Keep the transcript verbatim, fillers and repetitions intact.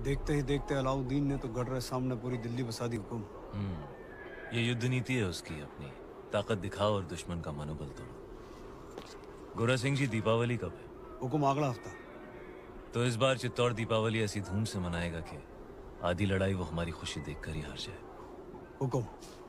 देखते ही देखते अलाउद्दीन ने तो गढ़ सामने पूरी दिल्ली बसा दी। हुकुम। हम्म, ये युद्ध नीति है उसकी, अपनी ताकत दिखाओ और दुश्मन का मनोबल तोड़ो। गोरा सिंह जी, दीपावली कब है? हुकुम, अगला हफ्ता। तो इस बार चित्तौड़ दीपावली ऐसी धूम से मनाएगा कि आधी लड़ाई वो हमारी खुशी देखकर ही हार जाए। हुकुम।